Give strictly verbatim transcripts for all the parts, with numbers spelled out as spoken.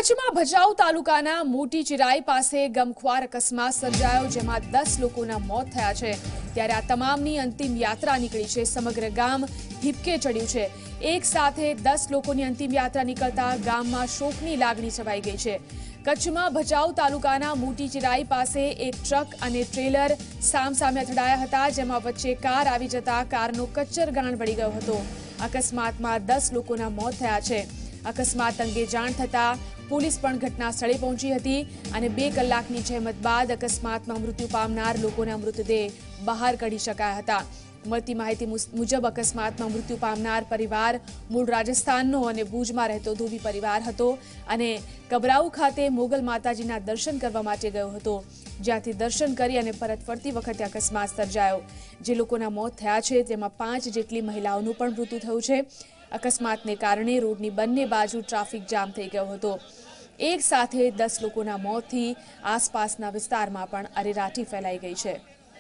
કચ્છમાં ભચાઉ તાલુકાના મોટી ચિરાઈ પાસે ગમખ્વાર અકસ્માત સર્જાયો, જેમાં દસ લોકોના મોત થયા છે। ત્યારે આ તમામની અંતિમ યાત્રા નીકળી છે। સમગ્ર ગામ હિબકે ચડ્યું છે। એક સાથે દસ લોકોની અંતિમ યાત્રા નીકળતા ગામમાં શોકની લાગણી છવાઈ ગઈ છે। કચ્છમાં ભચાઉ તાલુકાના મોટી ચિરાઈ પાસે એક ટ્રક અને ટ્રેલર સામસામે અથડાયા હતા, જેમાં વચ્ચે કાર આવી જતા કારનો કચ્ચર ગાણ વળી ગયો હતો। અકસ્માતમાં દસ લોકોના મોત થયા છે। અકસ્માત અંગે જાણ થતા પોલીસ પણ ઘટના સ્થળે પહોંચી હતી અને બે કલાકની જહેમત બાદ અકસ્માતમાં મૃત્યુ પામનાર લોકોના મૃતદેહ બહાર કાઢી શકાયા હતા। મળતી માહિતી મુજબ અકસ્માતમાં મૃત્યુ પામનાર પરિવાર મૂળ રાજસ્થાનનો અને ભુજમાં રહેતો ધોબી પરિવાર હતો અને કબરાઉ ખાતે મોગલ માતાજીના દર્શન કરવા માટે ગયો હતો, જ્યાંથી દર્શન કરી અને પરત ફરતી વખતે અકસ્માત સર્જાયો। જે લોકોના મોત થયા છે તેમાં પાંચ જેટલી મહિલાઓનું પણ મૃત્યુ થયું છે। અકસ્માતને કારણે રોડની બંને બાજુ ટ્રાફિક જામ થઈ ગયો હતો। એક સાથે દસ લોકોના મોતથી આસપાસના વિસ્તારમાં પણ અરેરાટી ફેલાઈ ગઈ છે।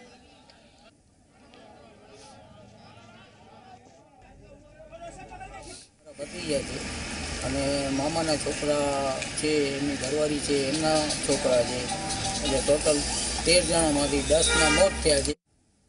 અને મામાના છોકરા છે, એમની ઘરવાળી છે, એમના છોકરા છે, એટલે ટોટલ તેર જણામાંથી દસના મોત થયા છે।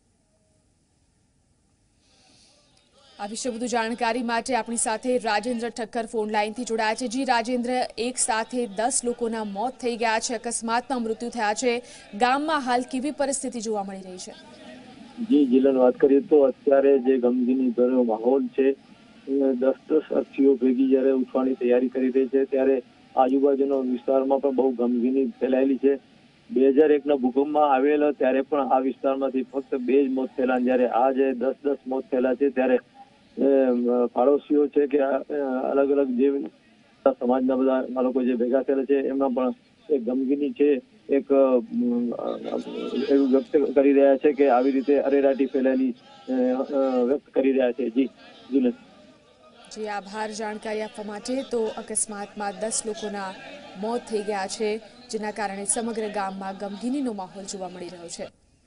આ વિશે વધુ જાણકારી માટે આપણી સાથે રાજેન્દ્ર ઠક્કર ફોન લાઈનથી જોડાયા છે। જી રાજેન્દ્ર, એક સાથે દસ લોકોના મોત થઈ ગયા છે, અકસ્માતમાં મૃત્યુ થયા છે, ગામમાં હાલ કેવી પરિસ્થિતિ જોવા મળી રહી છે? જી જીલન, વાત કરીએ તો અત્યારે જે ગમગીની ભર્યો માહોલ છે, દસ દસ અર્થીઓ ભેગી જયારે ઉઠવાની તૈયારી કરી રહી છે, ત્યારે આજુબાજુના વિસ્તારમાં પણ બહુ ગમગીની ફેલાયેલી છે। બે હજાર એકના ભૂકંપમાં આવેલો ત્યારે પણ આ વિસ્તારમાંથી ફક્ત બે જ મોત થયેલા, જયારે આ જે દસ દસ મોત થયેલા છે, ત્યારે પાડોશીઓ છે કે અલગ અલગ જે સમાજના બધા લોકો જે ભેગા થયેલા છે, એમાં પણ એક ગમગીની છે એક એવું વ્યક્ત કરી રહ્યા છે કે આવી રીતે અરેરાટી ફેલાયેલી વ્યક્ત કરી રહ્યા છે। જી જીલન, જી આભાર જાણકારી આપવા માટે। તો અકસ્માતમાં દસ લોકોના મોત થઈ ગયા છે, જેના કારણે સમગ્ર ગામમાં ગમગીનીનો માહોલ જોવા મળી રહ્યો છે।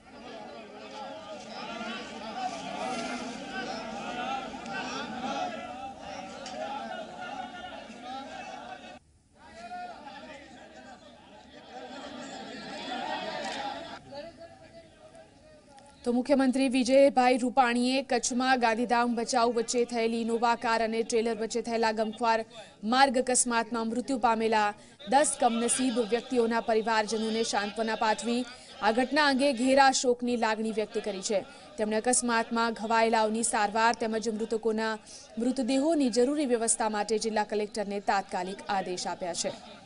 તો મુખ્યમંત્રી વિજયભાઈ રૂપાણીએ કચ્છમાં ગાંધીધામ ભચાઉ વચ્ચે થયેલી ઇનોવા કાર અને ટ્રેલર વચ્ચે થયેલા ગમખ્વાર માર્ગ અકસ્માતમાં મૃત્યુ પામેલા દસ કમનસીબ વ્યક્તિઓના પરિવારજનોને સાંત્વના પાઠવી આ ઘટના અંગે ઘેરા શોકની લાગણી વ્યક્ત કરી છે। તેમણે અકસ્માતમાં ઘવાયેલાઓની સારવાર તેમજ મૃતકોના મૃતદેહોની જરૂરી વ્યવસ્થા માટે જિલ્લા કલેક્ટરને તાત્કાલિક આદેશ આપ્યા છે।